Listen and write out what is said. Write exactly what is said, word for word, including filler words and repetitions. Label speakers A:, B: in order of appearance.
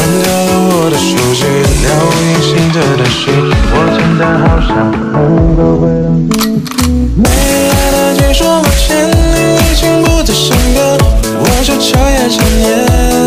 A: 掉了我的手机，了无音信着的信，我真的好想能够回到过去。没来得及说抱歉，你已经不在身边，我就彻夜缠绵。